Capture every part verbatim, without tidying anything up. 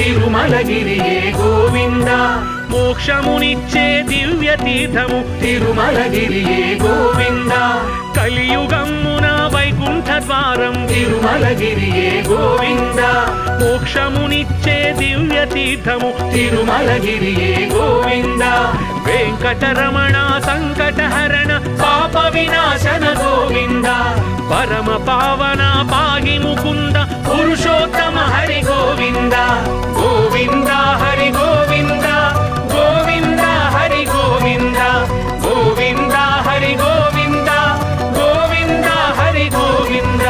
తిరుమలగిరియే గోవింద మోక్షమునిచ్చే దివ్య తీర్థము తిరుమలగిరియే గోవింద కలియుగమ్మున వైకుంఠ ద్వారం తిరుమలగిరియే గోవింద మోక్షమునిచ్చే దివ్య తీర్థము తిరుమలగిరియే గోవింద వెంకటరమణ సంకటహరణ పాప వినాశన గోవింద పరమ పావన పాగి ముకుంద పురుషోత్తమ హరి గోవింద గోవింద హరి గోవింద గోవింద హరి గోవింద గోవింద హరి గోవింద గోవింద హరి గోవింద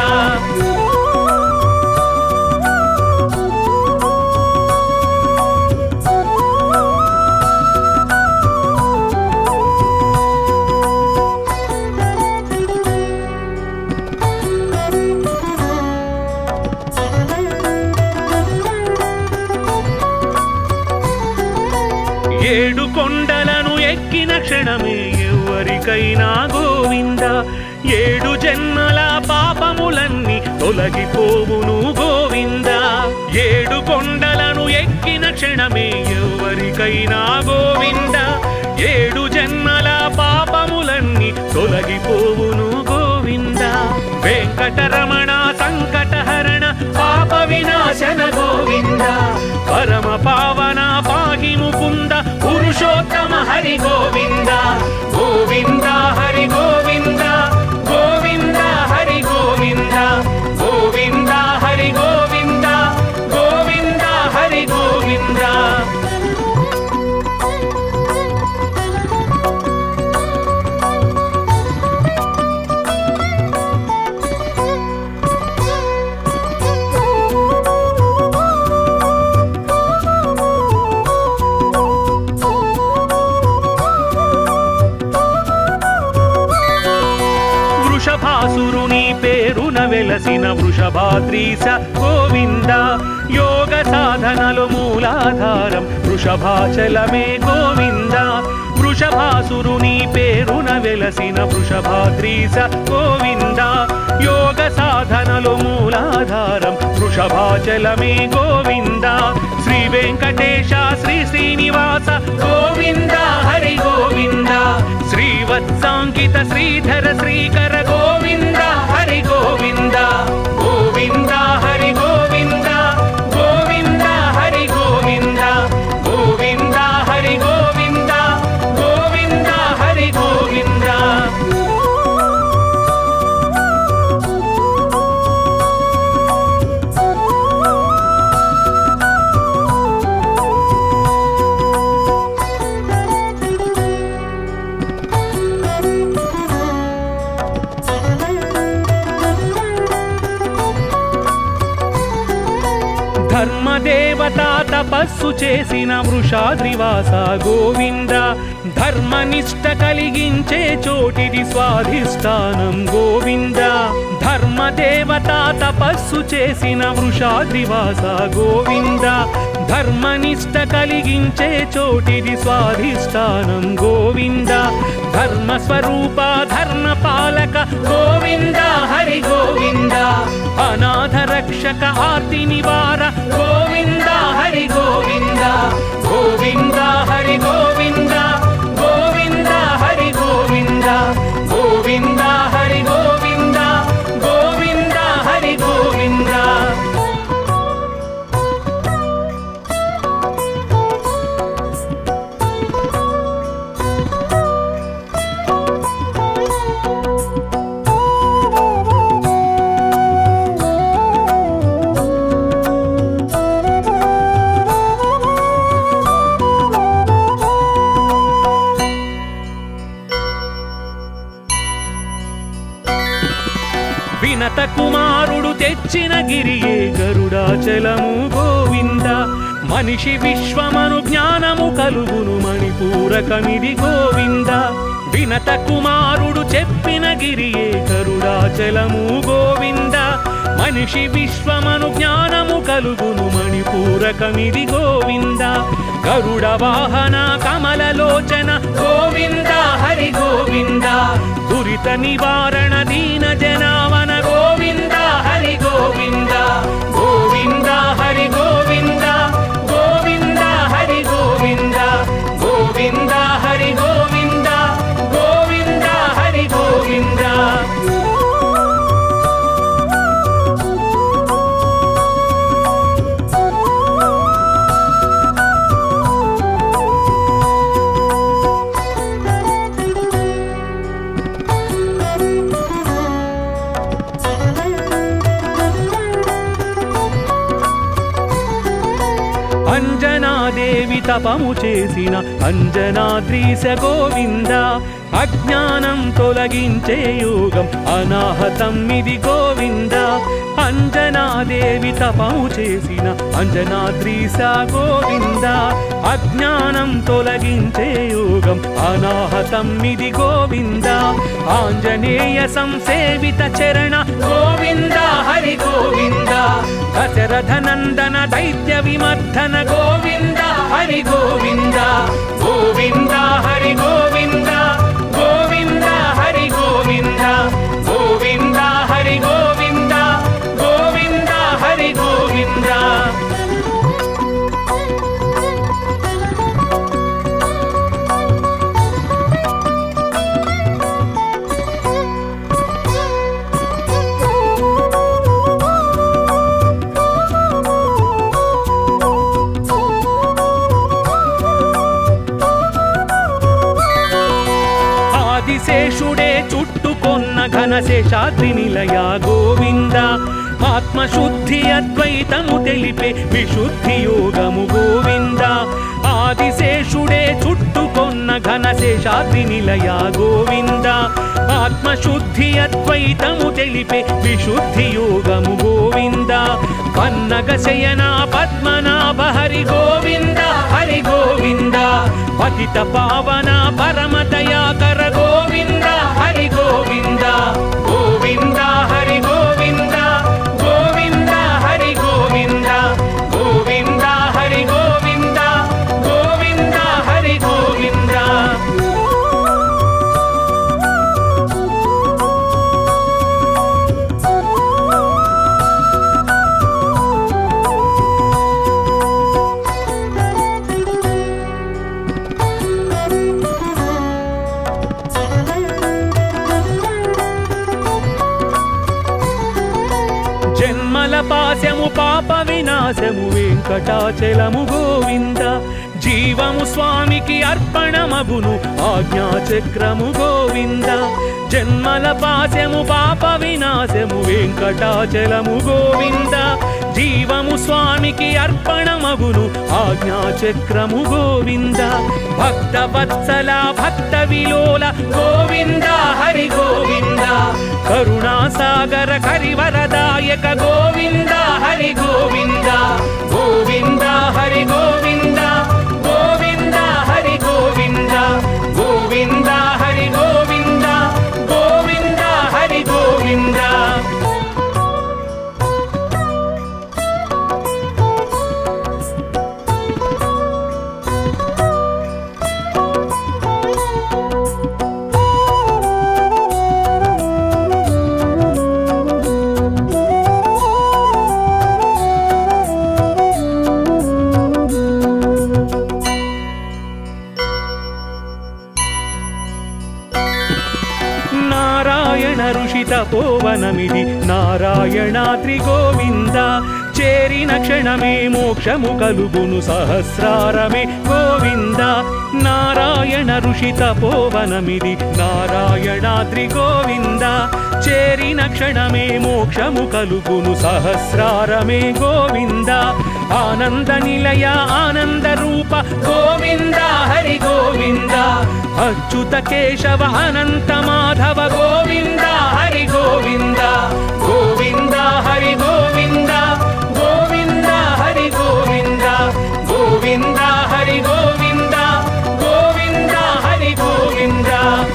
ఏడు కొండలను ఎక్కిన క్షణమే ఎవరికైనా గోవింద ఏడు జన్మల పాపములన్నీ తొలగిపోవును గోవింద ఏడు కొండలను ఎక్కిన క్షణమే ఎవరికైనా గోవింద ఏడు జన్మల పాపములన్నీ తొలగిపోవును గోవింద వెంకటరమణ సంకటహరణ పాప వినాశన గోవింద పరమ పావన పాగి ముకుంద పురుషోత్తమ హరి గోవింద గోవింద హరి గోవింద గోవింద హరి గోవింద గోవింద హరి గోవింద గోవింద హరి గోవింద వృషభాసురుని పేరున వెలసిన వృషభాద్రీశ గోవింద యోగ సాధనలు మూలాధారం వృషభాచలమే గోవింద వృషభాసురుని పేరున వెలసిన వృషభాద్రీశ గోవింద యోగ సాధనలు మూలాధారం వృషభాచలమే గోవింద శ్రీ వెంకటేశ శ్రీ శ్రీనివాస గోవింద హరి గోవింద శ్రీవత్సాంకిత శ్రీధర శ్రీకర గోవింద హరి గోవింద గోవింద హరి గోవింద గోవింద హరి గోవింద గోవింద హరి గోవింద గోవింద హరి గోవింద ధర్మదేవత తపస్సు చేసిన వృషాద్రివాస గోవింద ధర్మనిష్ట కలిగించే చోటిది స్వాధిష్టానం గోవింద ధర్మదేవత తపస్సు చేసిన వృషాద్రివాస గోవింద ధర్మనిష్ట కలిగించే చోటిది స్వాధిష్టానం గోవింద ధర్మస్వరూప ధర్మ పాలక గోవింద హరి గోవింద అనాథ రక్షక ఆర్తి నివార గోవింద హరి గోవింద గోవింద హరి గోవింద గోవింద హరి గోవింద గోవింద హరి గోవింద గోవింద హరి గోవింద వినత కుమారుడు తెచ్చిన గిరియే గరుడాచలము గోవింద మనిషి విశ్వమను జ్ఞానము కలుగును మణిపూరకమిది గోవింద వినత కుమారుడు చెప్పిన గిరియే గరుడాచలము గోవింద మనిషి విశ్వమను జ్ఞానము కలుగును మణిపూరకమిది గోవింద గరుడ వాహన కమలలోచన గోవింద హరి గోవింద దురిత నివారణ దీన జనావన గోవింద హరి గోవింద గోవింద హరి గోవింద గోవింద అంజనాదేవి తపము చేసిన అంజనాద్రీశ గోవింద అజ్ఞానం తొలగించే యోగం అనాహతం ఇది గోవింద అంజనాదేవి తపము చేసిన అంజనాద్రీశ గోవింద అజ్ఞానం తొలగించే యోగం అనాహతం ఇది గోవింద ఆంజనేయ సంసేవిత చరణ గోవింద హరి గోవింద దశరథ నందన దైత్య విమర్ధన గోవింద హరి గోవింద గోవింద హరి గోవింద గోవింద హరి గోవింద గోవింద హరి గోవింద గోవింద హరి గోవింద శేషుడే చుట్టుకొన్న ఘనశేషాద్రి నిలయ గోవింద ఆత్మశుద్ధి అద్వైతము తెలిపే విశుద్ధి యోగము గోవింద ఆదిశేషుడే చుట్టుకొన్న ఘనశేషాద్రి నిలయ గోవింద ఆత్మశుద్ధి అద్వైతము తెలిపే విశుద్ధి యోగము గోవింద పన్నగ శయన పద్మనాభ హరి గోవింద హరి గోవింద పతిత పావన పరమ దయాకర గోవింద హరి గోవింద గోవింద హరి గోవింద గోవింద హరి గోవింద గోవింద హరి గోవింద గోవింద హరి గోవింద పాశము పాప వినాశము వెంకటాచలము గోవింద జీవము స్వామికి అర్పణమగును ఆజ్ఞాచక్రము గోవింద జన్మల పాశము పాప వినాశము వెంకటాచలము గోవింద జీవము స్వామికి అర్పణమగును ఆజ్ఞాచక్రము గోవింద భక్త వత్సల భక్త విలోల గోవింద హరి గోవింద కరుణాసాగర కరివరదాయక గోవింద హరి గోవింద గోవింద హరి గోవింద గోవింద హరి గోవింద గోవింద హరి గోవింద గోవింద హరి గోవింద తపోవనమిది నారాయణాద్రి గోవింద చేరిన క్షణమే మోక్షము కలుగును సహస్రారమే గోవింద నారాయణ ఋషి తపోవనమిది నారాయణాద్రి గోవింద చేరిన క్షణమే మోక్షము కలుగును సహస్రారమే గోవింద ఆనంద నిలయ ఆనంద రూప గోవింద హరి గోవింద అచ్యుత కేశవ అనంత మాధవ గోవింద హరి గోవింద గోవింద హరి గోవింద గోవింద హరి గోవింద గోవింద హరి గోవింద గోవింద హరి గోవింద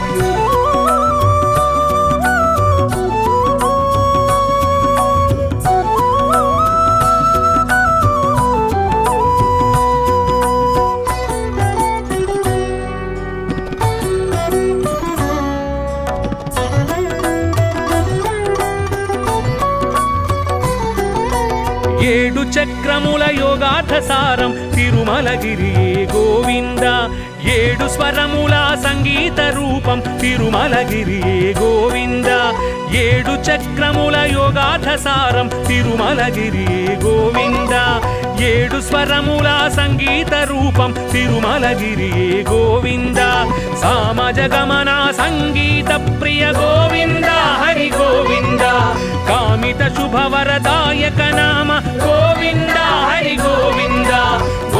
ఏడు చక్రముల యోగార్థసారం తిరుమలగిరియే గోవింద ఏడు స్వరముల సంగీత రూపం తిరుమలగిరియే గోవింద ఏడు చక్రముల యోగార్థసారం తిరుమలగిరియే గోవింద ఏడు స్వరముల సంగీత రూపం తిరుమలగిరియే గోవింద సామజగమన సంగీత ప్రియ గోవింద హరి గోవింద కామిత శుభవరదాయక నామ గోవింద హరి గోవింద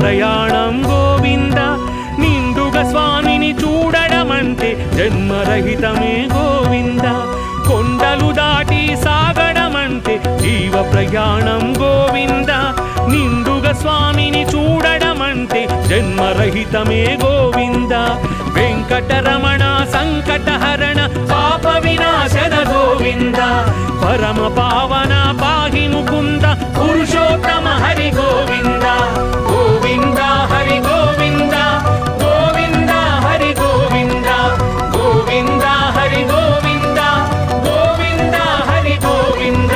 ప్రయాణం గోవింద నిండుగా స్వామిని చూడడమంటే జన్మరహితమే గోవింద కొండలు దాటి సాగడమంటే జీవ ప్రయాణం గోవింద నిండుగా స్వామిని చూడడమంటే జన్మరహితమే గోవింద వెంకటరమణ సంకటహరణ పాప వినాశన గోవింద పరమ పావన పాహి ముకుంద పురుషోత్తమ హరి గోవింద గోవింద హరి గోవింద గోవింద హరి గోవింద గోవింద హరి గోవింద గోవింద హరి గోవింద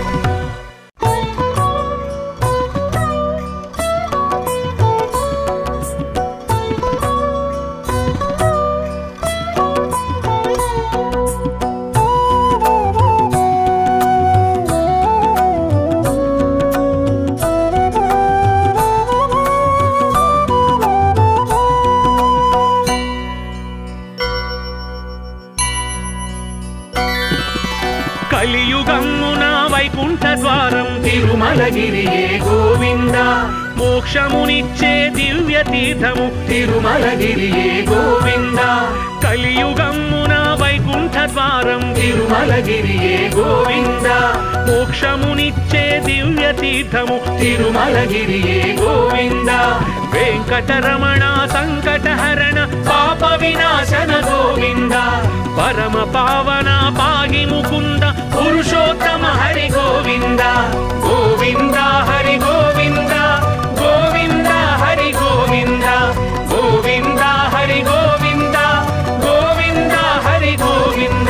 కలియుగమున వైకుంఠ ద్వారం తిరుమలగిరియే గోవింద మోక్షమునిచ్చే దివ్య తీర్థము తిరుమలగిరియే గోవింద కలియుగమున వైకుంఠ ద్వారం తిరుమలగిరియే గోవింద మోక్షమునిచ్చే దివ్య తీర్థము తిరుమలగిరియే గోవింద వెంకటరమణ సంకటహరణ పాప వినాశన గోవింద పరమ పావన పాహి ముకుంద పురుషోత్తమ హరి గోవింద గోవింద హరి గోవింద గోవింద హరి గోవింద గోవింద హరి గోవింద గోవింద హరి గోవింద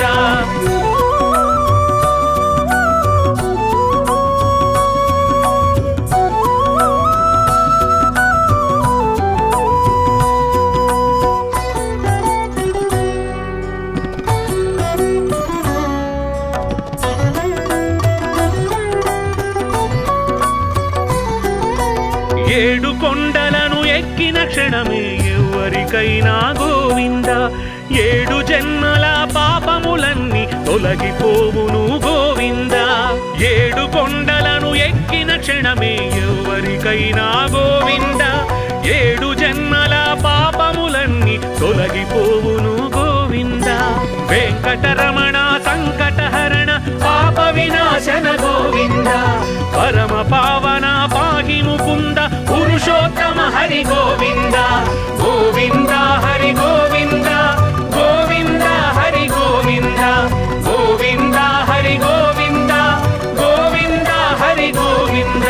ఏడు కొండలను ఎక్కిన క్షణమే ఎవరికైనా గోవింద ఏడు జన్మల పాపములన్నీ తొలగిపోవును గోవింద ఏడు కొండలను ఎక్కిన క్షణమే ఎవరికైనా గోవింద ఏడు జన్మల పాపములన్నీ తొలగిపోవును గోవింద వెంకటరమణ సంకటహరణ పాప వినాశన గోవింద పరమ పావన పాహి ముకుంద పురుషోత్తమ హరి గోవింద గోవింద హరి గోవింద గోవింద హరి గోవింద గోవింద హరి గోవింద గోవింద హరి గోవింద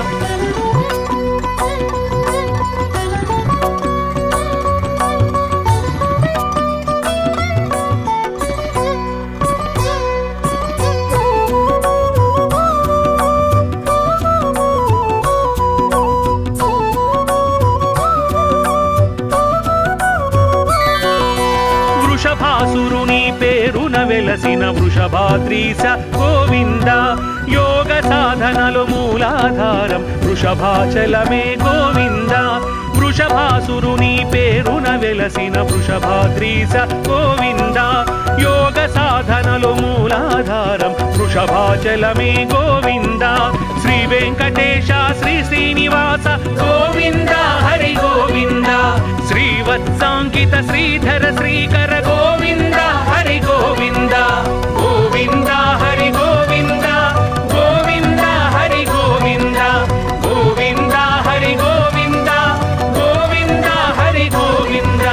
వృషభాసురుని పేరున వెలసిన వృషభాద్రీశ గోవింద యోగ సాధనలో మూలాధారం వృషభాచలమే గోవింద వృషభాసురుని పేరున వెలసిన వృషభాద్రీశ గోవింద యోగ సాధనలో మూలాధారం వృషభాచలమే గోవింద శ్రీ వెంకటేశ శ్రీ శ్రీనివాస గోవింద హరి గోవింద శ్రీవత్సాంకిత శ్రీధర శ్రీకర గోవింద హరి గోవింద గోవింద హరి గోవింద గోవింద హరి గోవింద గోవింద హరి గోవింద గోవింద హరి గోవింద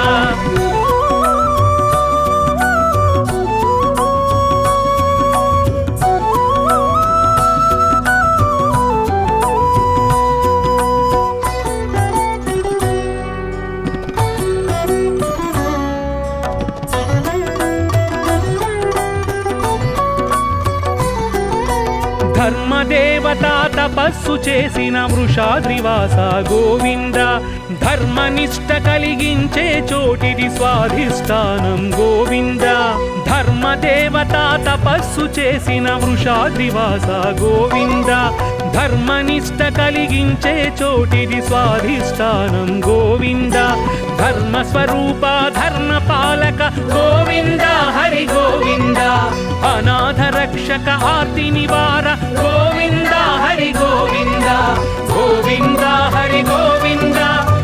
ధర్మదేవత తపస్సు చేసిన వృషాద్రివాస గోవింద ధర్మనిష్ట కలిగించే చోటిది స్వాధిష్టానం గోవింద ధర్మదేవత తపస్సు చేసిన వృషాద్రివాస గోవింద ధర్మనిష్ట కలిగించే చోటిది స్వాధిష్టానం గోవింద ధర్మస్వరూప ధర్మపాలక గోవింద హరి గోవింద అనాథ రక్షక ఆర్తి నివార గోవింద హరి గోవింద గోవింద హరి గోవింద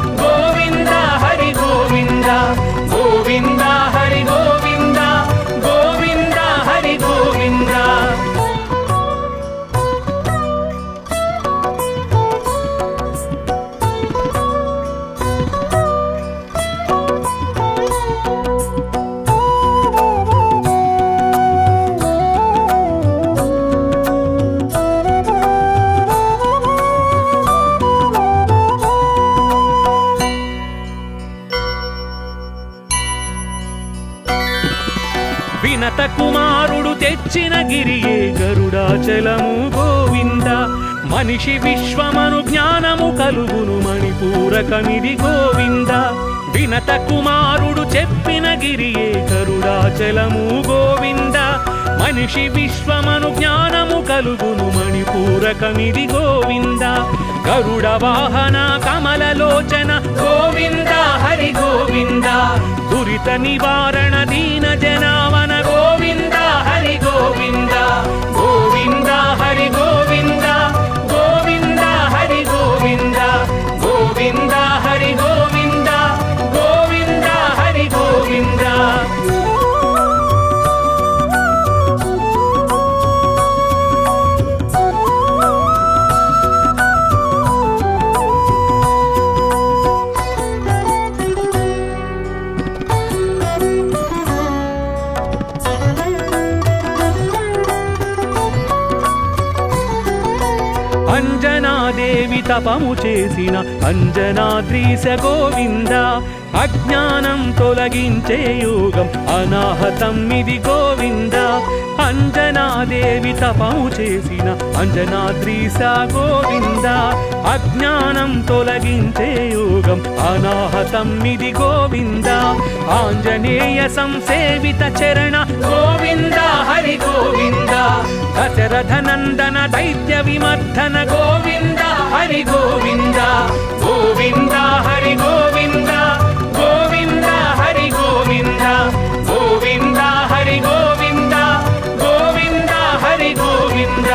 మెచ్చిన గిరియే గరుడాచలము గోవింద మనిషి విశ్వమను జ్ఞానము కలుగును మణిపూరకమిది గోవింద వినత కుమారుడు చెప్పిన గిరియే గరుడాచలము గోవింద మనిషి విశ్వమను జ్ఞానము కలుగును మణిపూరకమిది గోవింద గరుడ వాహన కమలలోచన గోవింద హరి గోవింద దురిత నివారణ దీన జనావన గోవింద హరి గోవింద గోవింద హరి గోవింద గోవింద హరి గోవింద గోవింద హరి గోవింద గోవింద హరి గోవింద అంజనాదేవి తపము చేసిన అంజనాద్రీశ గోవింద అజ్ఞానం తొలగించే యోగం అనాహతం ఇది గోవింద అంజనాదేవి తపము చేసిన అంజనాద్రీశ గోవింద అజ్ఞానం తొలగించే యోగం అనాహతం ఇది గోవింద ఆంజనేయ సంసేవిత చరణ గోవింద హరి గోవింద దశరథ నందన దైత్య విమర్ధన గోవింద హరి గోవింద గోవింద హరి గోవింద గోవింద హరి గోవింద గోవింద హరి గోవింద గోవింద హరి గోవింద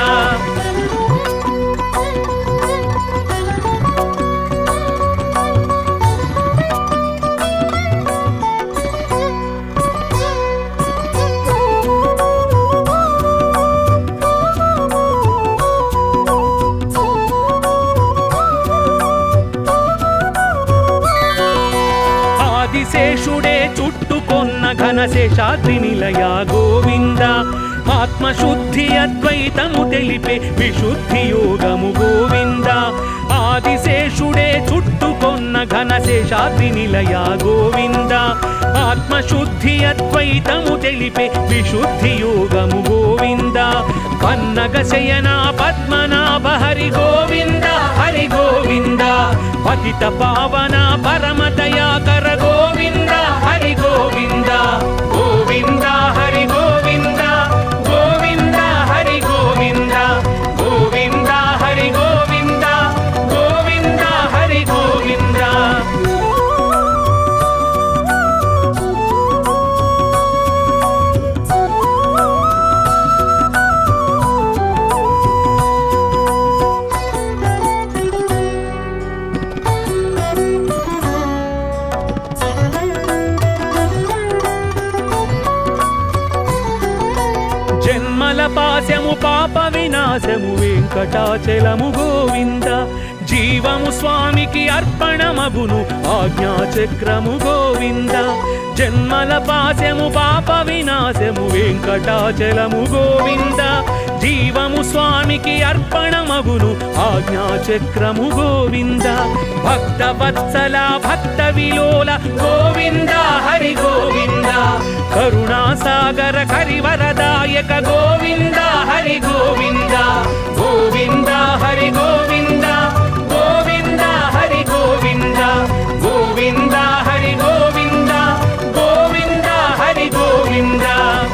శేషుడే చుట్టుకొన్న ఘనశేషాద్రి నిలయ గోవింద ఆత్మశుద్ధి అద్వైతము తెలిపే విశుద్ధి యోగము గోవింద ఆదిశేషుడే చుట్టుకొన్న ఘనశేషాద్రి నిలయ గోవింద ఆత్మశుద్ధి అద్వైతము తెలిపే విశుద్ధి యోగము గోవింద పన్నగ శయన పద్మనాభ హరి గోవింద హరి గోవింద పతిత పావన పరమ దయాకర గోవింద హరి గోవింద గోవింద హరి గోవింద గోవింద హరి గోవింద గోవింద హరి గోవింద గోవింద హరి గోవింద పాశము పాప వినాశము వెంకటాచలము గోవింద జీవము స్వామికి అర్పణమగును ఆజ్ఞాచక్రము గోవింద జన్మల పాశము పాప వినాశము వెంకటాచలము గోవింద జీవము స్వామికి అర్పణమగును ఆజ్ఞాచక్రము గోవింద భక్త వత్సల భక్త విలోల గోవింద హరి గోవింద కరుణాసాగర కరివరదాయక గోవింద హరి గోవింద గోవింద హరి గోవింద గోవింద హరి గోవింద గోవింద హరి గోవింద గోవింద హరి గోవింద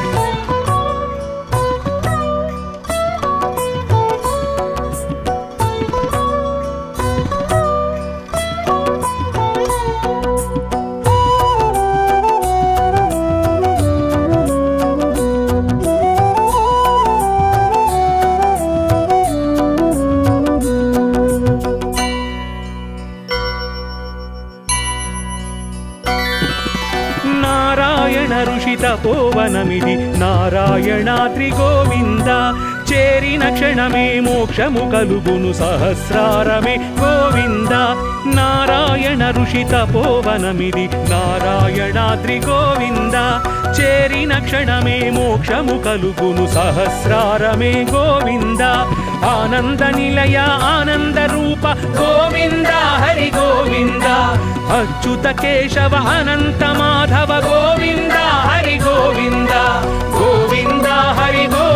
తపోవనమిది నారాయణాద్రి గోవింద చేరిన క్షణమే మోక్షము కలుగును సహస్రారమే గోవింద నారాయణ ఋషి తపోవనమిది నారాయణాద్రి గోవింద చేరిన క్షణమే మోక్షము కలుగును సహస్రారమే గోవింద ఆనంద నిలయ ఆనంద రూప గోవింద హరి గోవింద అచ్యుత కేశవ అనంత మాధవ గోవింద హరి గోవింద గోవింద హరి గోవింద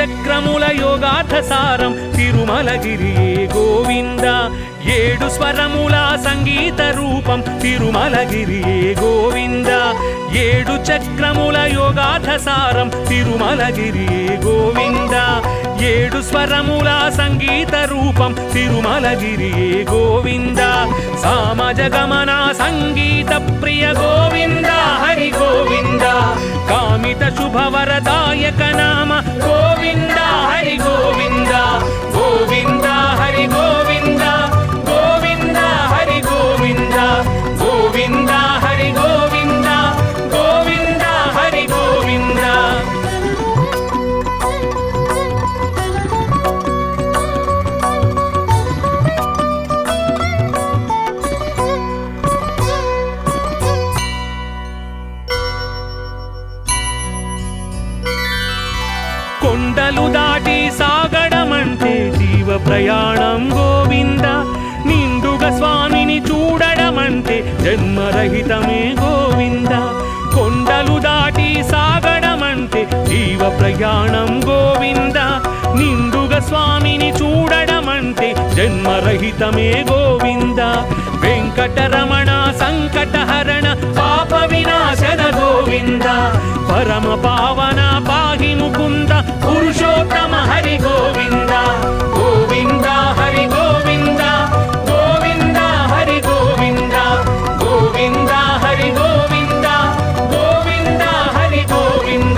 చక్రముల యోగార్థసారం తిరుమలగిరియే గోవింద ఏడు స్వరముల సంగీత రూపం తిరుమలగిరియే గోవింద ఏడు చక్రముల యోగార్థసారం తిరుమలగిరియే గోవింద ఏడు స్వరముల సంగీత రూపం తిరుమలగిరియే గోవింద సామజగమన సంగీత ప్రియ గోవింద హరి గోవింద కామిత శుభవరదాయక నామ గోవింద హరి గోవింద గోవింద హరి గోవింద గోవింద హరి గోవింద గోవింద హరి గోవింద గోవింద హరి గోవింద కొండలు దాటి సాగడమంటే జీవ ప్రయాణం గోవింద నిండుగా స్వామిని చూడడమంటే జన్మరహితమే గోవింద కొండలు దాటి సాగడమంటే జీవ ప్రయాణం గోవింద నిండుగా స్వామిని చూడడమంటే జన్మరహితమే గోవింద వెంకటరమణ సంకటహరణ పాప వినాశన గోవింద పరమ పావన పాహి ముకుంద పురుషోత్తమ హరి గోవింద గోవింద హరి గోవింద గోవింద హరి గోవింద గోవింద హరి గోవింద గోవింద హరి గోవింద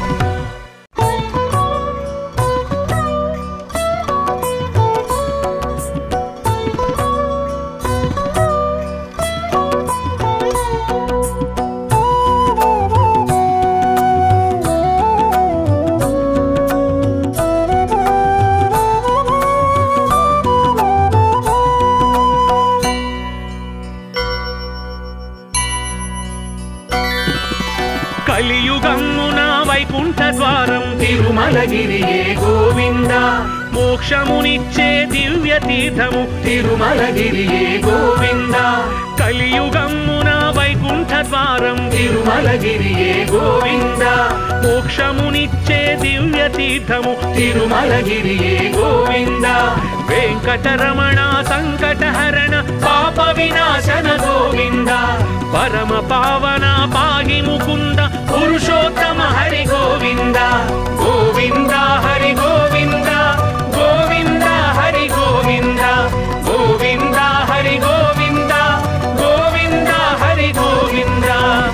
కలియుగమ్మున వైకుంఠ ద్వారం తిరుమలగిరియే గోవింద మోక్షమునిచ్చే దివ్య తీర్థము తిరుమలగిరియే గోవింద కలియుగమ్మున వైకుంఠ ద్వారం తిరుమలగిరియే గోవింద మోక్షమునిచ్చే దివ్య తీర్థము తిరుమలగిరియే గోవింద వెంకటరమణ సంకటహరణ పాప వినాశన గోవింద పరమ పావన పాహి ముకుంద పురుషోత్తమ హరి గోవింద గోవింద హరి గోవింద గోవింద హరి గోవింద గోవింద హరి గోవింద గోవింద హరి గోవింద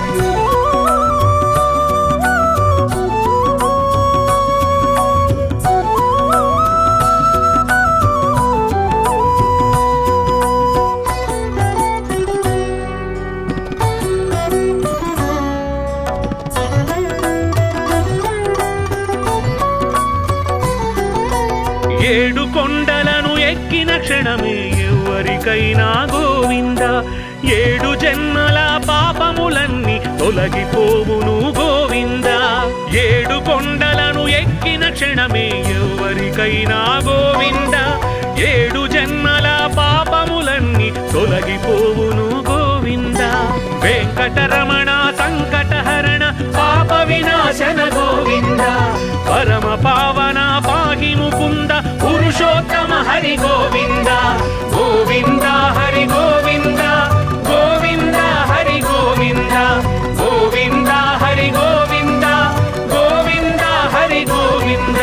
ఏడు కొండలను ఎక్కిన క్షణమే ఎవరికైనా గోవింద ఏడు జన్మల పాపములన్నీ తొలగిపోవును గోవింద ఏడు కొండలను ఎక్కిన క్షణమే ఎవరికైనా గోవింద ఏడు జన్మల పాపములన్నీ తొలగిపోవును గోవింద వెంకటరమణ సంకటహరణ పాప వినాశన గోవింద పరమ పావన పాహి ముకుంద పురుషోత్తమ హరి గోవింద గోవింద హరి గోవింద గోవింద హరి గోవింద గోవింద హరి గోవింద గోవింద హరి గోవింద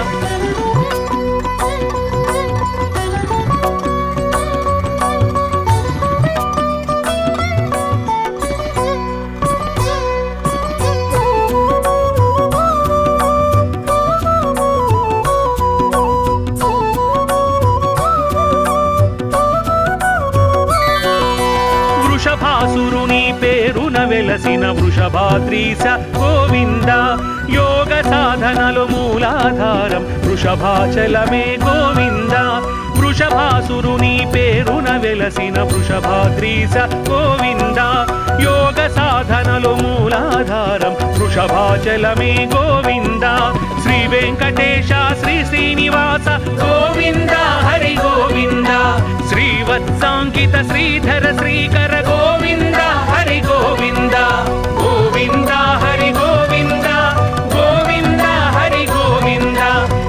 వృషభాసురుని పేరున వెలసిన వృషభాద్రీశ గోవింద యోగ సాధనలు మూలాధారం వృషభాచలమే గోవింద వృషభాసురుని పేరున వెలసిన వృషభాద్రీశ గోవింద యోగ సాధనలు మూలాధారం వృషభాచలమే గోవింద శ్రీ వెంకటేశ శ్రీ శ్రీనివాస గోవింద హరి గోవింద శ్రీవత్సాంకిత శ్రీధర శ్రీకర గోవింద హరి గోవింద గోవింద హరి గోవింద గోవింద హరి గోవింద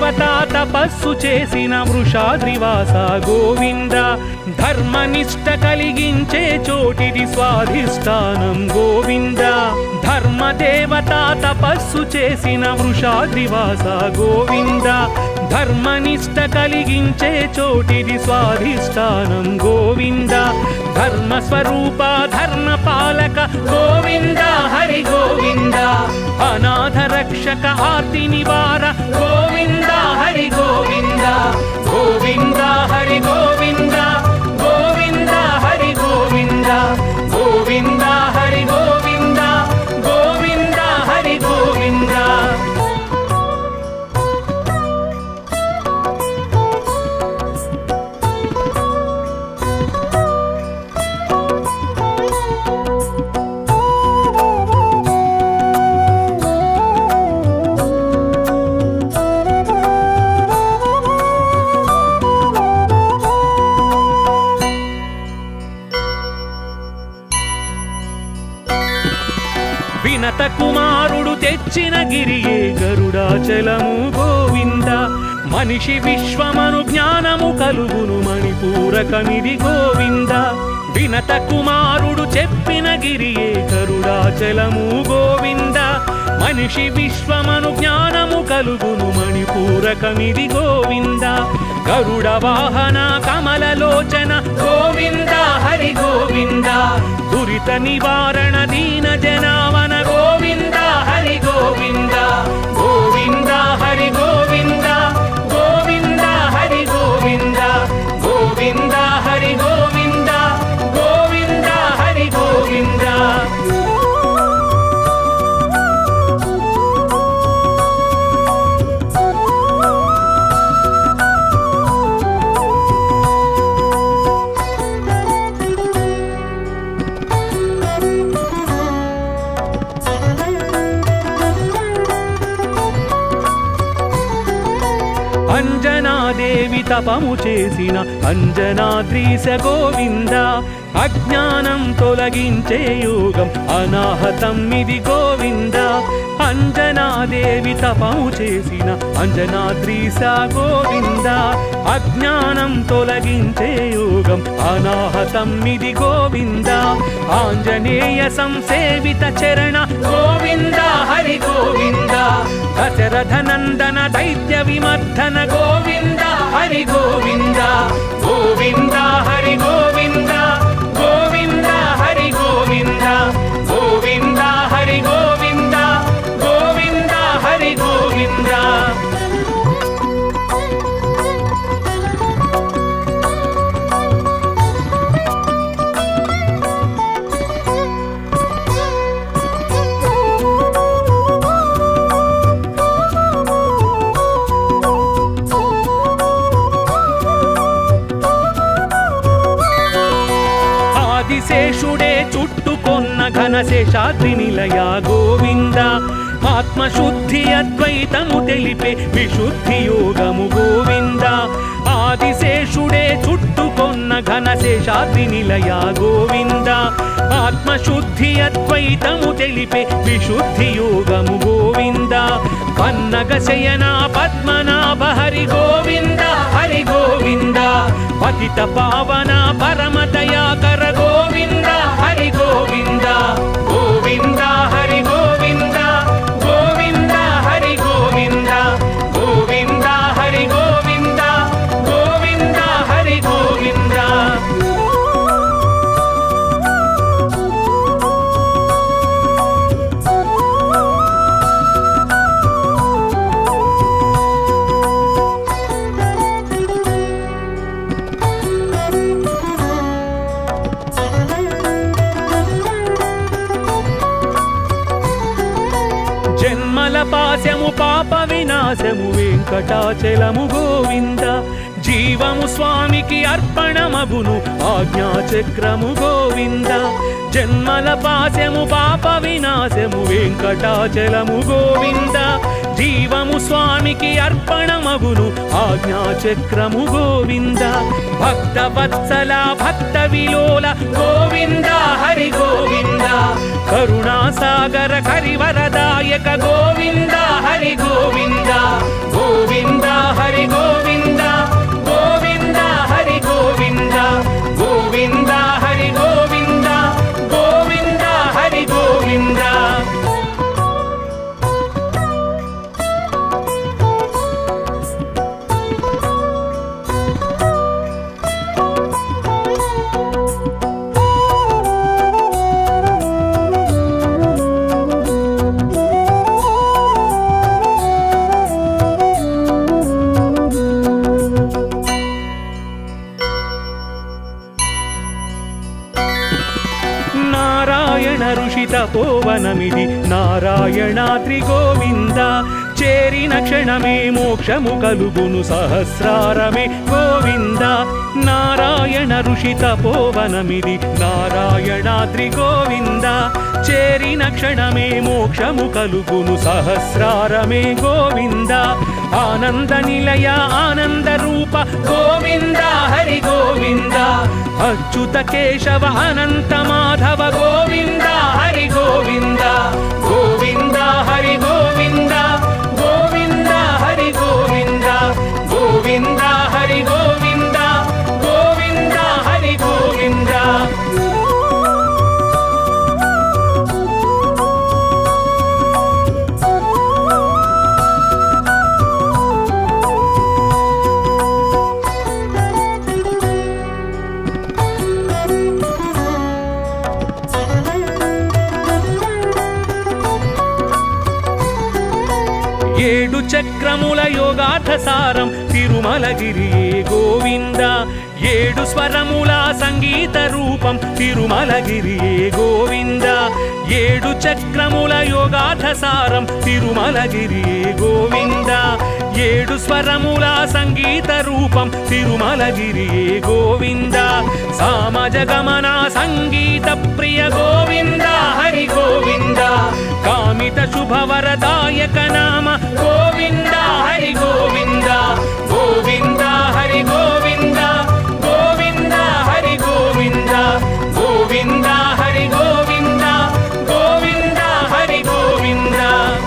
దేవత తపస్సు చేసిన వృషాద్రివాస గోవింద ధర్మనిష్ట కలిగించే చోటిది స్వాధిష్టానం గోవింద ధర్మదేవత తపస్సు చేసిన వృషాద్రివాస గోవింద ధర్మనిష్ట కలిగించే చోటిది స్వాధిష్టానం గోవింద ధర్మస్వరూప ధర్మపాలక గోవింద హరి గోవింద అనాథ రక్షక ఆర్తి నివార గోవింద హరి గోవింద గోవింద హరి గోవింద గోవింద హరి గోవింద గోవింద హరి గోవింద గోవింద హరి గోవింద వినత కుమారుడు తెచ్చిన గిరియే గరుడాచలము గోవింద మనిషి విశ్వమను జ్ఞానము కలుగును మణిపూరకమిది గోవింద వినత కుమారుడు చెప్పిన గిరియే గరుడాచలము గోవింద మనిషి విశ్వమను జ్ఞానము కలుగును మణిపూరకమిది గోవింద గరుడ వాహన కమలలోచన గోవింద హరి గోవింద దురిత నివారణ దీన జనావన గోవింద హరి గోవింద గోవింద హరి గోవింద గోవింద హరి గోవింద గోవింద హరి గోవింద గోవింద హరి గోవింద అంజనాదేవి తపము చేసిన అంజనాద్రీశ గోవింద అజ్ఞానం తొలగించే యోగం అనాహతం ఇది గోవింద అంజనాదేవి తపము చేసిన అంజనాద్రీశ గోవింద అజ్ఞానం తొలగించే యోగం అనాహతం ఇది గోవింద ఆంజనేయ సంసేవిత చరణ గోవింద హరి గోవింద దశరథ నందన దైత్య విమర్ధన గోవింద హరి గోవింద గోవింద హరి గోవింద గోవింద హరి గోవింద గోవింద హరి గోవింద గోవింద హరి గోవింద ఆదిశేషుడే చుట్టుకొన్న ఘనశేషాద్రి నిలయ గోవింద ఆత్మశుద్ధి అద్వైతము తెలిపే విశుద్ధి యోగము గోవింద ఆదిశేషుడే చుట్టుకొన్న ఘనశేషాద్రి నిలయ గోవింద ఆత్మశుద్ధి అద్వైతము తెలిపే విశుద్ధి యోగము గోవింద పన్నగ శయన పద్మనాభ హరి గోవింద హరి గోవింద పతిత పావన పరమ దయాకర గోవింద హరి గోవింద గోవింద హరి గోవింద గోవింద హరి గోవింద గోవింద హరి గోవింద గోవింద హరి గోవింద జన్మల పాశము పాప వినాశము వెంకటాచలము గోవింద జీవము స్వామికి అర్పణమగును ఆజ్ఞాచక్రము గోవింద జన్మల పాశము పాప వినాశము వెంకటాచలము గోవింద జీవము స్వామికి అర్పణమగును ఆజ్ఞాచక్రము గోవింద భక్త వత్సల భక్త విలోల గోవింద హరి గోవింద కరుణాసాగర హరివరదాయక గోవింద హరి గోవింద గోవింద నారాయణ ఋషి తపోవనమిది నారాయణాద్రి గోవింద చేరిన క్షణమే మోక్షము కలుగును సహస్రారమే గోవింద నారాయణ ఋషి తపోవనమిది నారాయణాద్రి గోవింద చేరిన క్షణమే మోక్షము కలుగును సహస్రారమే గోవింద ఆనంద నిలయ ఆనంద రూప గోవింద హరి గోవింద అచ్యుత కేశవ అనంత మాధవ గోవింద హరి గోవింద గోవింద హరి గోవింద గోవింద హరి గోవింద గోవింద హరి గోవింద గోవింద హరి గోవింద ఏడు చక్రముల యోగార్థ సారం తిరుమలగిరి గోవింద ఏడు స్వరముల సంగీత రూపం తిరుమలగిరి గోవింద ఏడు చక్రముల యోగార్థ సారం తిరుమలగిరి గోవింద ఏడు స్వరముల సంగీత రూపం తిరుమలగిరి గోవింద సామజ గమన సంగీత ప్రియ గోవింద హరి గోవింద కామిత శుభవరదాయక నామ గోవింద హరి గోవింద గోవింద హరి గోవింద గోవింద హరి గోవింద గోవింద హరి గోవింద గోవింద హరి గోవింద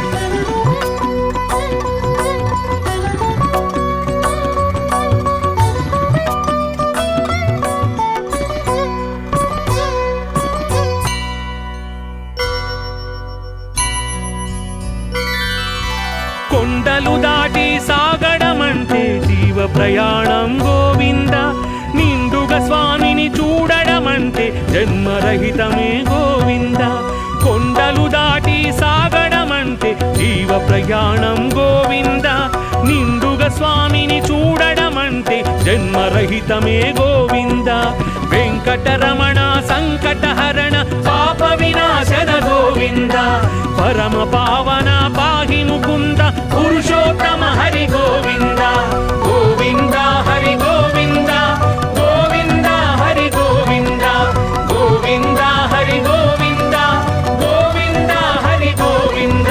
కొండలు దాటి సాగడమంటే జీవ ప్రయాణం గోవింద నిండుగా స్వామిని చూడడమంటే జన్మరహితమే గోవింద కొండలు దాటి సాగడమంటే జీవ ప్రయాణం గోవింద నిండుగా స్వామిని చూడడమంటే జన్మరహితమే గోవింద వెంకటరమణ సంకటహరణ పాప వినాశన గోవింద పరమ పావన పాహి ముకుంద పురుషోత్తమ హరి గోవింద గోవింద హరి గోవింద గోవింద హరి గోవింద గోవింద హరి గోవింద గోవింద హరి గోవింద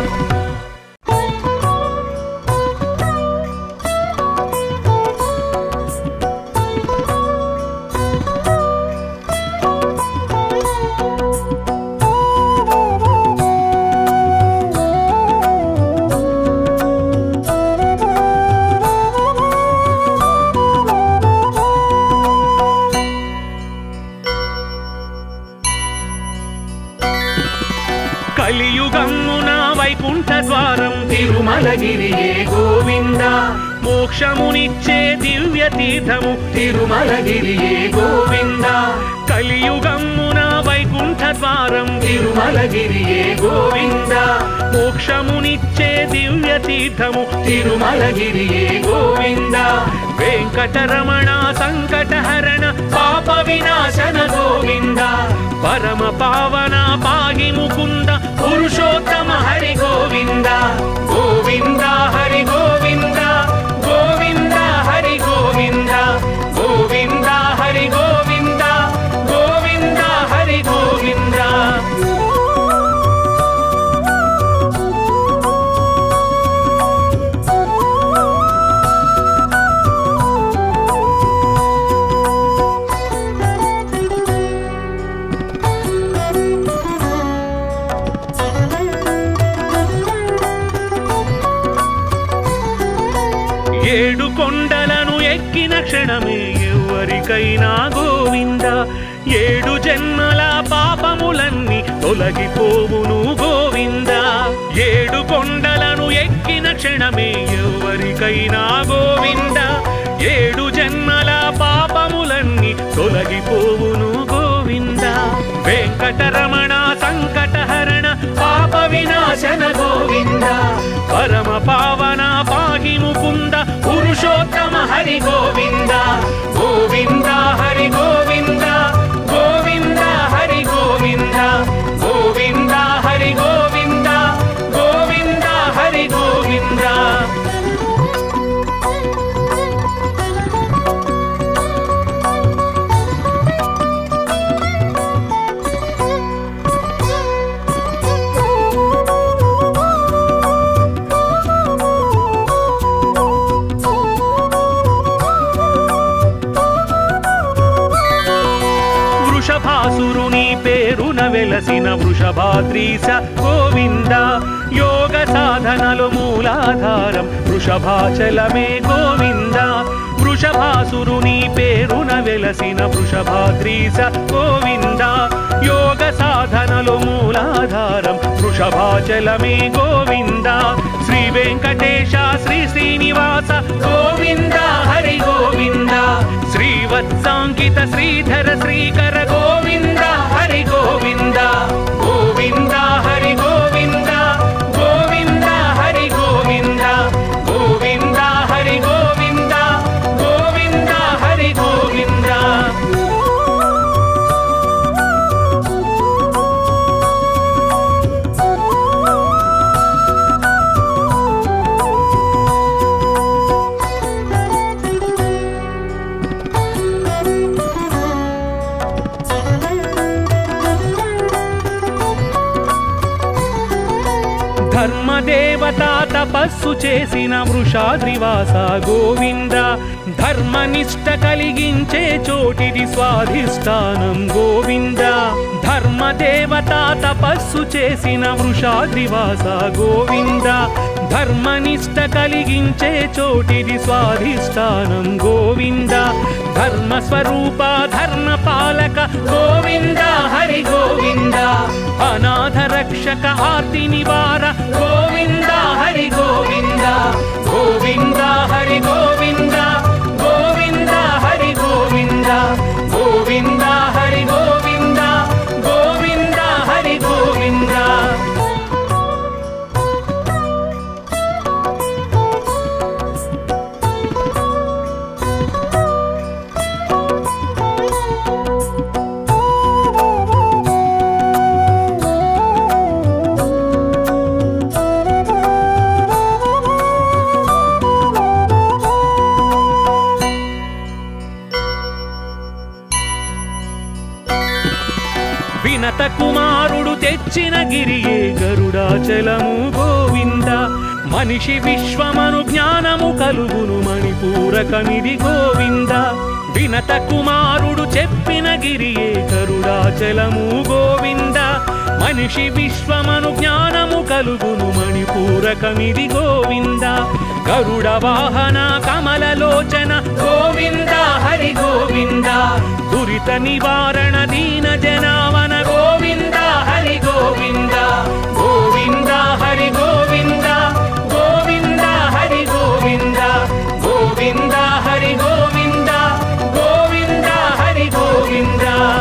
కలియుగమ్మున వైకుంఠ ద్వారం తిరుమలగిరియే గోవింద మోక్షమునిచ్చే దివ్య తీర్థము తిరుమలగిరియే గోవింద కలియుగమ్మున వైకుంఠ ద్వారం తిరుమలగిరియే గోవింద మోక్షమునిచ్చే దివ్య తీర్థము తిరుమలగిరియే గోవింద వెంకటరమణ సంకటహరణ పాప వినాశన గోవింద పరమ పావన పాహి ముకుంద పురుషోత్తమ హరి గోవింద గోవింద హరి గోవింద గోవింద హరి గోవింద గోవింద హరి గోవింద గోవింద హరి గోవింద ఏడు కొండలను ఎక్కిన క్షణమే ఎవరికైనా గోవింద ఏడు జన్మల పాపములన్నీ తొలగిపోవును గోవింద ఏడు కొండలను ఎక్కిన క్షణమే ఎవరికైనా గోవింద ఏడు జన్మల పాపములన్నీ తొలగిపోవును గోవింద వెంకటరమణ సంకటహరణ పాప వినాశన గోవింద పరమ పావన పాహి ముకుంద పురుషోత్తమ హరి గోవింద గోవింద హరి గోవింద గోవింద హరి గోవింద వృషభాసురుని పేరున వెలసిన వృషభాద్రీశ గోవింద యోగ సాధనలు మూలాధారం వృషభాచలమే గోవింద వృషభాసురుని పేరున వెలసిన వృషభాద్రీశ గోవింద యోగ సాధనలు మూలాధారం వృషభాచలమే గోవింద శ్రీ వెంకటేశ శ్రీ శ్రీనివాస గోవింద హరి గోవింద శ్రీవత్సాంకిత శ్రీధర శ్రీకర గోవింద హరి గోవింద గోవింద హరి గోవింద గోవింద హరి గోవింద గోవింద హరి గోవింద గోవింద హరి గోవింద ధర్మదేవత తపస్సు చేసిన వృషాద్రివాస గోవింద ధర్మనిష్ట కలిగించే చోటిది స్వాధిష్టానం గోవింద ధర్మదేవత తపస్సు చేసిన వృషాద్రివాస గోవింద ధర్మనిష్ట కలిగించే చోటిది స్వాధిష్టానం గోవింద ధర్మస్వరూప ధర్మపాలక గోవింద హరి గోవింద అనాథ రక్షక ఆర్తి నివార గోవింద హరి గోవింద గోవింద హరి గోవింద గోవింద హరి గోవింద గోవింద హరి గోవింద గోవింద హరి గోవింద వినత కుమారుడు తెచ్చిన గిరియే గరుడాచలము గోవింద మనిషి విశ్వమను జ్ఞానము కలుగును మణిపూరకమిది గోవింద వినత కుమారుడు చెప్పిన గిరియే గరుడాచలము గోవింద మనిషి విశ్వమను జ్ఞానము కలుగును మణిపూరకమిది గోవింద గరుడ వాహన కమలలోచన గోవింద హరి గోవింద దురిత నివారణ దీన జనావన గోవింద హరి గోవింద గోవింద హరి గోవింద గోవింద హరి గోవింద గోవింద హరి గోవింద గోవింద హరి గోవింద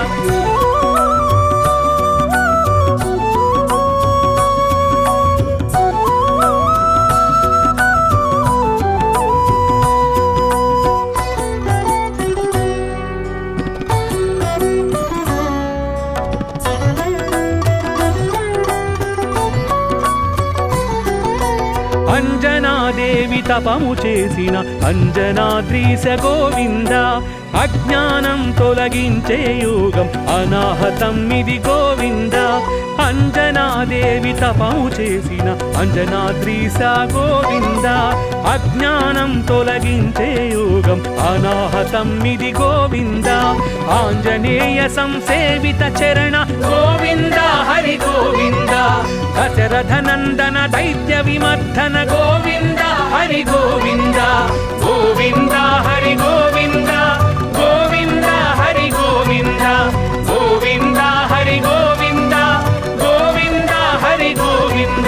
అంజనాదేవి తపము చేసిన అంజనాద్రీశ గోవింద అజ్ఞానం తొలగించే యోగం అనాహతం ఇది గోవింద అంజనాదేవి తపము చేసిన అంజనాద్రీశ గోవింద అజ్ఞానం తొలగించే యోగం అనాహతం ఇది గోవింద ఆంజనేయ సంసేవిత చరణ గోవింద హరి గోవింద దశరథ నందన దైత్య విమర్ధన గోవింద హరి గోవింద గోవింద హరి గోవింద గోవింద హరి గోవింద గోవింద హరి గోవింద గోవింద హరి గోవింద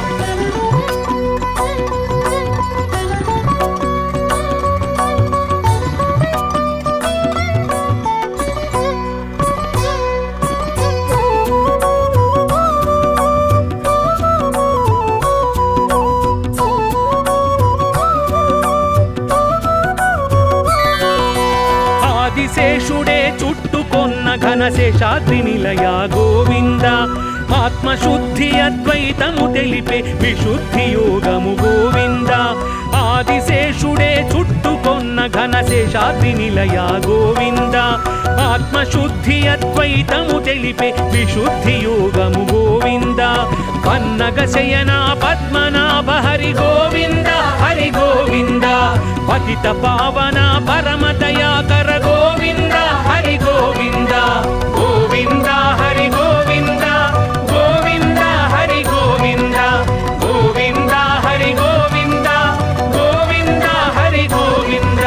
ఆదిశేషుడే చుట్టుకొన్న ఘనశేషాద్రి నిలయ గోవింద ఆత్మశుద్ధి అద్వైతము తెలిపే విశుద్ధి యోగము గోవింద ఆదిశేషుడే చుట్టుకొన్న ఘనశేషాద్రి నిలయ గోవింద ఆత్మశుద్ధి అద్వైతము తెలిపే విశుద్ధి యోగము గోవింద పన్నగ శయన పద్మనాభ హరి గోవింద హరి గోవింద పతిత పావన పరమ దయాకర గోవింద హరి గోవింద గోవింద గోవింద హరి గోవింద గోవింద హరి గోవింద గోవింద హరి గోవింద గోవింద హరి గోవింద.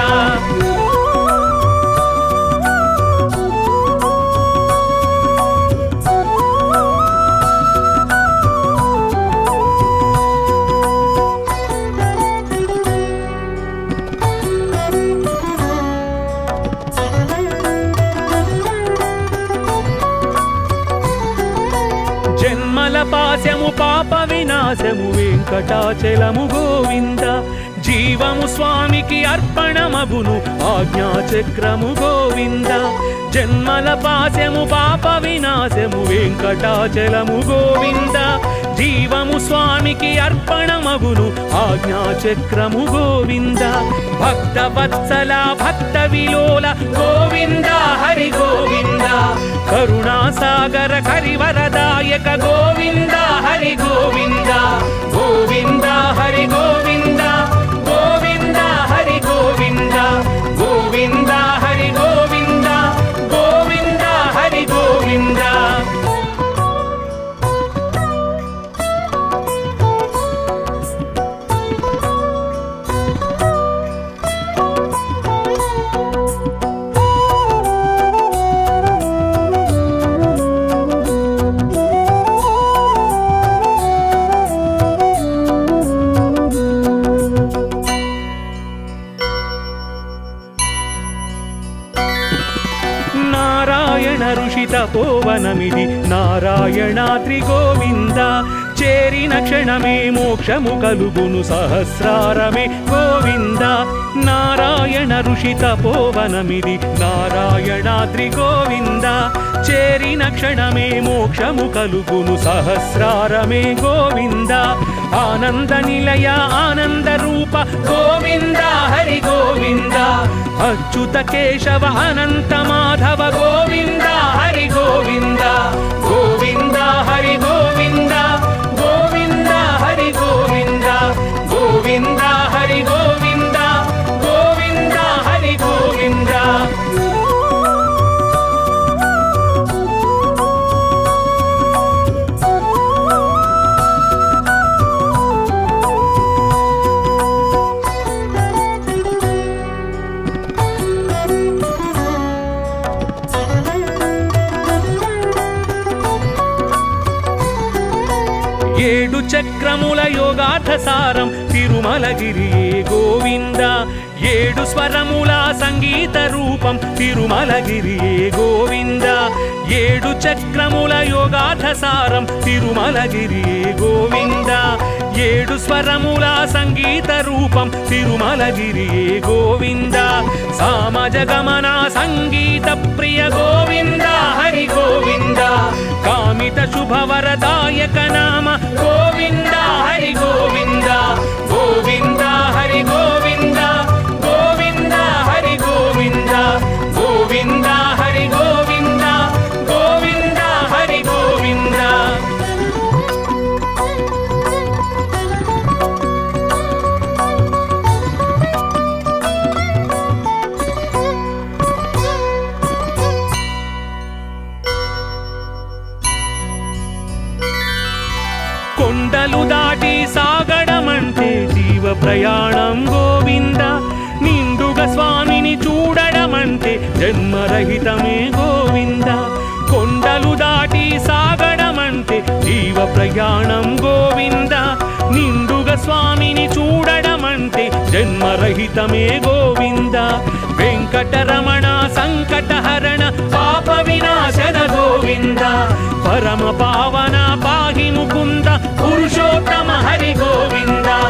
జన్మల పాశము పాప వినాశము వెంకటాచలము గోవింద జీవము స్వామికి అర్పణమగును ఆజ్ఞాచక్రము గోవింద. జన్మల పాశము పాప వినాశము వెంకటాచలము గోవింద జీవము స్వామికి అర్పణమగును ఆజ్ఞాచక్రము గోవింద. భక్త వత్సల భక్త విలోల గోవింద హరి గోవింద కరుణాసాగర కరివరదాయక గోవింద హరి గోవింద గోవింద హరి గోవింద గోవింద హరి గోవింద గోవింద హరి గోవింద గోవింద హరి గోవింద. నారాయణ ఋషి తపోవనమిది నారాయణాద్రి గోవింద చేరిన క్షణమే మోక్షము కలుగును సహస్రారమే గోవింద. నారాయణ ఋషి తపోవనమిది నారాయణాద్రి గోవింద చేరిన క్షణమే మోక్షము కలుగును సహస్రారమే గోవింద. ఆనంద నిలయ ఆనంద రూప గోవింద హరి గోవింద అచ్యుత కేశవ అనంత మాధవ గోవింద హరి గోవింద గోవింద హరి గోవింద గోవింద హరి గోవింద గోవింద హరి గోవింద గోవింద హరి గోవింద. ఏడు చక్రముల యోగార్థసారం తిరుమలగిరియే గోవింద ఏడు స్వరముల సంగీత రూపం తిరుమలగిరియే గోవింద. ఏడు చక్రముల యోగార్థసారం తిరుమలగిరియే గోవింద ఏడు స్వరముల సంగీత రూపం తిరుమలగిరియే గోవింద. సామజగమన సంగీత ప్రియ గోవింద హరి గోవింద కామిత శుభవరదాయక నామ గోవింద హరి గోవింద గోవింద హరి గోవింద గోవింద హరి గోవింద గోవింద హరి గోవింద గోవింద హరి గోవింద. కొండలు దాటి సాగడమంటే జీవ ప్రయాణం గోవింద నిండుగా స్వామిని చూడడమంటే జన్మరహితమే గోవింద. కొండలు దాటి సాగడమంటే జీవ ప్రయాణం గోవింద నిండుగా స్వామిని చూడడమంటే జన్మరహితమే గోవింద. వెంకటరమణ సంకటహరణ పాప వినాశన గోవింద పరమ పావన పాహి ముకుంద పురుషోత్తమ హరి గోవింద